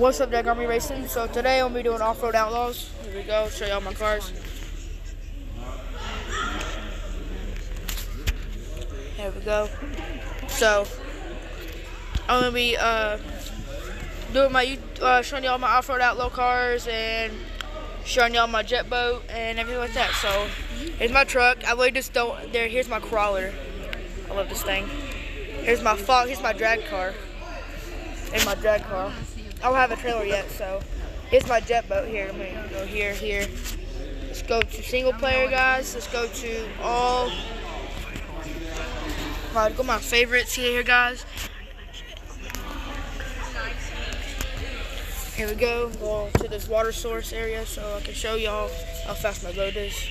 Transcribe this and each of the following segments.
What's up, Jack Army Racing? So today I'm gonna be doing Off-Road Outlaws. Here we go, show y'all my cars. Here we go. So I'm gonna be doing my showing y'all my Off-Road Outlaw cars and showing y'all my jet boat and everything like that. So here's my truck. I really just don't. Here's my crawler. I love this thing. Here's my drag car. Here's my drag car. I don't have a trailer yet, so here's my jet boat here. I'm gonna go here. Let's go to single player, guys. Let's go to all. I'll go my favorites here, guys. Here we go. Go to this water source area so I can show y'all how fast my boat is.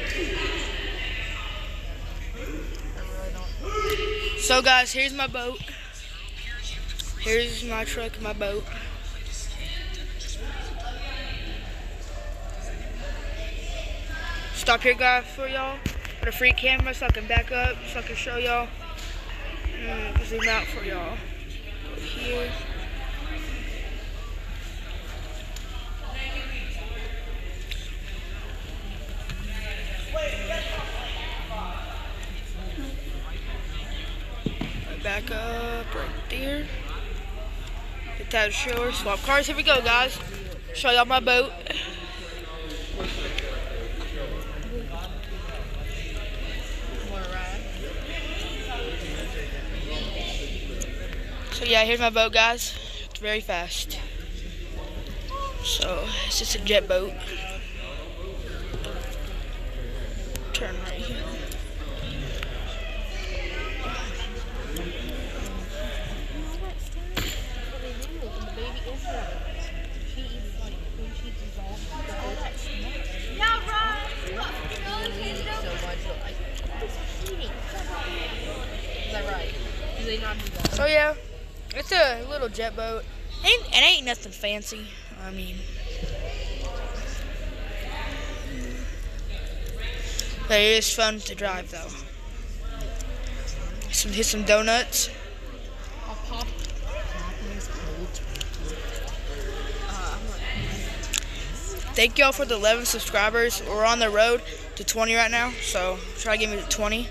So guys, here's my boat. Here's my truck and my boat. Stop here, guys, for y'all. Put a free camera so I can back up, so I can show y'all. Zoom out for y'all. Go here. Back up right there. Get that shore. Swap cars. Here we go, guys. Show y'all my boat. So yeah, here's my boat, guys. It's very fast. So it's just a jet boat. Turn right here. So yeah, it's a little jet boat. It ain't nothing fancy. I mean, but it is fun to drive though. Hit some donuts. Thank y'all for the 11 subscribers. We're on the road to 20 right now, so try to get me to 20.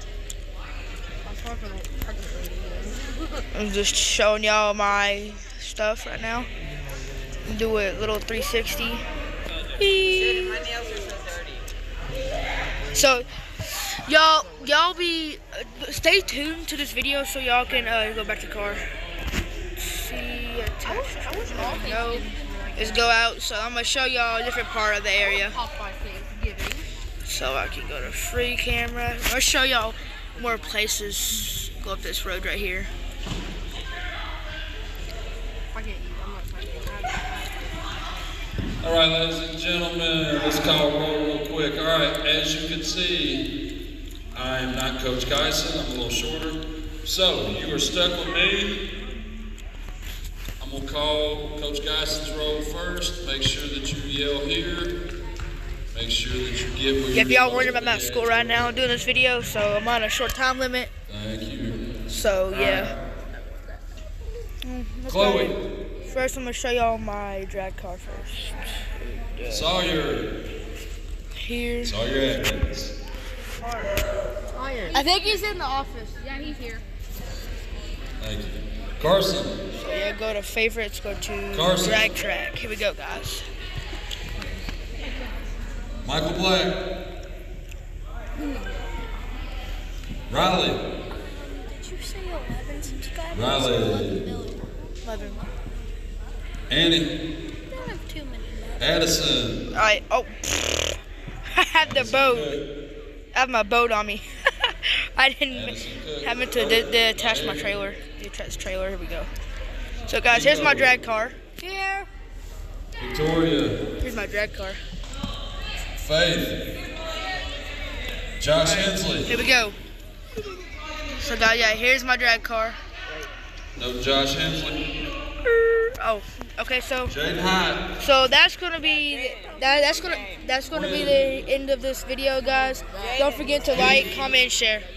I'm just showing y'all my stuff right now. Do a little 360. My nails are so dirty. So y'all be stay tuned to this video so y'all can go back to the car. See, no, let's go out. So I'm gonna show y'all a different part of the area. So I can go to free camera. I'll show y'all more places. Go up this road right here. All right, ladies and gentlemen, let's call roll real quick. All right, as you can see, I am not Coach Geisen. I'm a little shorter. So you are stuck with me. I'm gonna call Coach Geisen's roll first. Make sure that you yell here. Make sure that you get where if y'all worried about my school right now, I'm doing this video, so I'm on a short time limit. Thank you. So yeah. Chloe. First, I'm gonna show y'all my drag car first. Sawyer. Here. Sawyer Atkins. I think he's in the office. Yeah, he's here. Thank you. Carson. So yeah, go to favorites, go to Carson. drag track. Here we go, guys. Michael Black. Riley. Did you say 11 subscribers? Riley. 11. Annie. I don't have too many. Addison. Alright, oh. I had the boat. I have my boat on me. I didn't have it to attach my trailer. The attached trailer, here we go. So guys, here's my drag car. Here. Victoria. Here's my drag car. Faith. Josh Hensley. Here we go. So guys, yeah, here's my drag car. No Josh Hensley. Oh, okay, so Jade Hyde. so that's gonna be that's gonna be the end of this video, guys. Don't forget to like, comment, and share.